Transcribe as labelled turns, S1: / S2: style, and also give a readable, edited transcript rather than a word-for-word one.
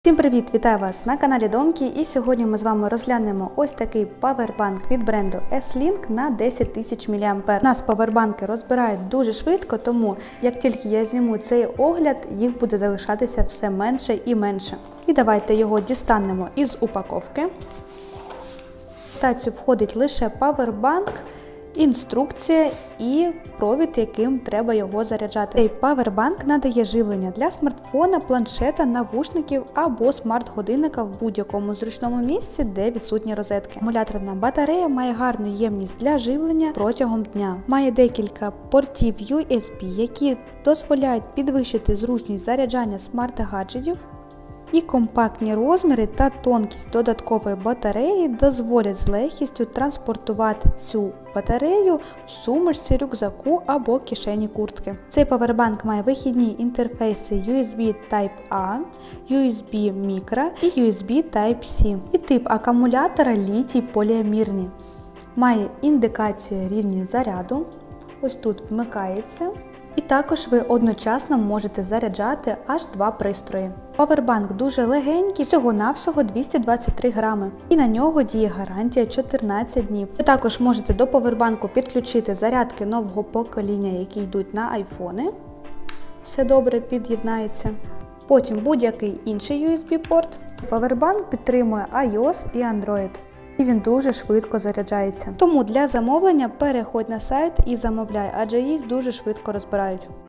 S1: Всім привіт! Вітаю вас на каналі Домки, і сьогодні ми з вами розглянемо ось такий павербанк від бренду S-Link на 10 тисяч мА. Нас павербанки розбирають дуже швидко, тому як тільки я зніму цей огляд, їх буде залишатися все менше і менше. І давайте його дістанемо із упаковки. В тацю входить лише павербанк, інструкція і провід, яким треба його заряджати. Цей павербанк надає живлення для смартфона, планшета, навушників або смарт-годинника в будь-якому зручному місці, де відсутні розетки. Акумуляторна батарея має гарну ємність для живлення протягом дня. Має декілька портів USB, які дозволяють підвищити зручність заряджання смарт-гаджетів. І компактні розміри та тонкість додаткової батареї дозволять з легкістю транспортувати цю батарею в сумочці, рюкзаку або кишені куртки. Цей павербанк має вихідні інтерфейси USB Type-A, USB Micro і USB Type-C. І тип акумулятора літій поліамірні. Має індикацію рівня заряду, ось тут вмикається. І також ви одночасно можете заряджати аж два пристрої. Павербанк дуже легенький, всього-навсього 223 грами. І на нього діє гарантія 14 днів. Ви також можете до павербанку підключити зарядки нового покоління, які йдуть на айфони. Все добре під'єднається. Потім будь-який інший USB-порт. Павербанк підтримує iOS і Android. І він дуже швидко заряджається. Тому для замовлення переходь на сайт і замовляй, адже їх дуже швидко розбирають.